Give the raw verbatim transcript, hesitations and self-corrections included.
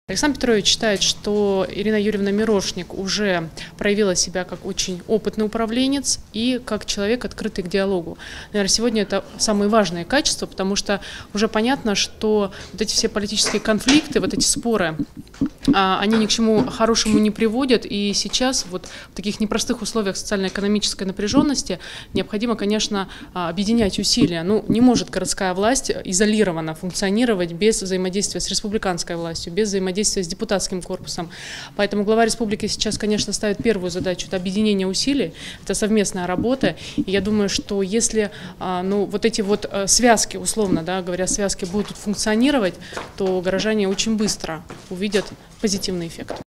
Александр Петрович считает, что Ирина Юрьевна Мирошник уже проявила себя как очень опытный управленец и как человек, открытый к диалогу. Наверное, сегодня это самые важные качества, потому что уже понятно, что вот эти все политические конфликты, вот эти споры, они ни к чему хорошему не приводят. И сейчас вот в таких непростых условиях социально-экономической напряженности необходимо, конечно, объединять усилия. Ну, не может городская власть изолированно функционировать без взаимодействия с республиканской властью, без взаимодействия с депутатским корпусом. Поэтому глава республики сейчас, конечно, ставит первую задачу – это объединение усилий, это совместная работа. И я думаю, что если ну, вот эти вот связки, условно да, говоря, связки будут функционировать, то горожане очень быстро увидят позитивный эффект.